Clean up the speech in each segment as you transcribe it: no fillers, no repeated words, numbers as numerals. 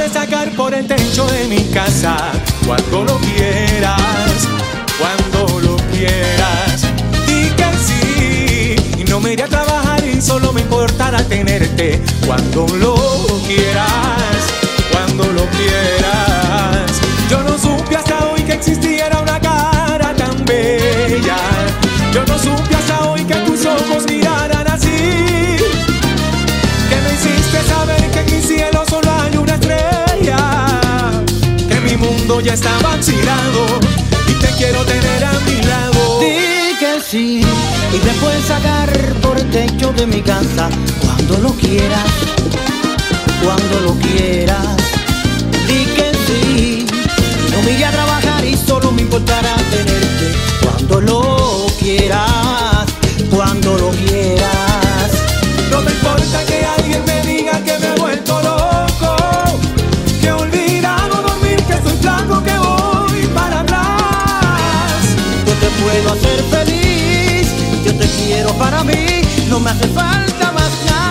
puedes sacar por el techo de mi casa cuando lo quieras, cuando lo quieras. Di que sí, y no me iré a trabajar y solo me importará tenerte cuando lo quieras, cuando lo quieras. Yo no supe hasta hoy que existiera una cara tan bella. Yo no supe hasta hoy que tus ojos miraran así, que me hiciste saber que en mi cielo solo hay una estrella, que mi mundo ya está vacilado y te quiero tener a mi lado. Di que sí y te puedes sacar por el techo de mi casa cuando lo quieras, cuando lo quieras. Di que sí, no me iré a trabajar y solo me importará tenerte cuando lo quieras, cuando lo quieras. No me importa que alguien me diga que me he vuelto loco, que he olvidado dormir, que estoy flaco, que voy para atrás. Yo te puedo hacer feliz, yo te quiero para mí, no me hace falta más nada.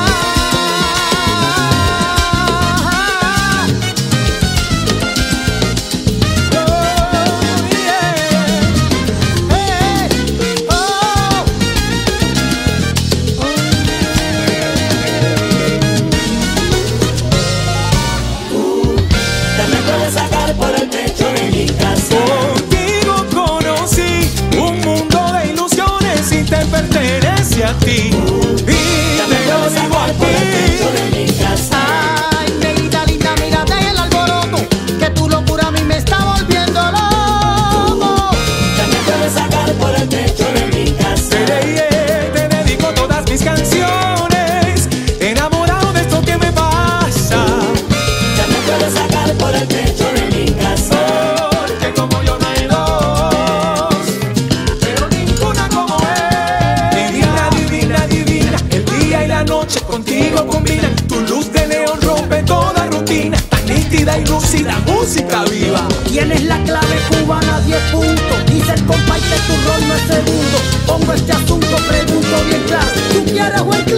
Sacar por el techo de mi casa. Contigo conocí un mundo de ilusiones y te pertenece a ti. Y te lo digo a ti. Ay, negrita linda, mírate el alboroto, que tu locura a mí me está volviendo loco. Ya me puedes sacar por el techo de mi casa. Te dedico todas mis canciones, enamorado de esto que me pasa. Ya me puedes sacar por el techo de mi casa. Porque como yo no hay dos, pero ninguna como él. Divina, divina, divina, el día y la noche contigo combinan. Tu luz de neón rompe toda rutina, tan nítida y lúcida, música viva. Tienes la clave cubana 10 puntos, dice el compa que tu rol no es segundo. Pongo este asunto, pregunto bien claro, ¿tú quieres o el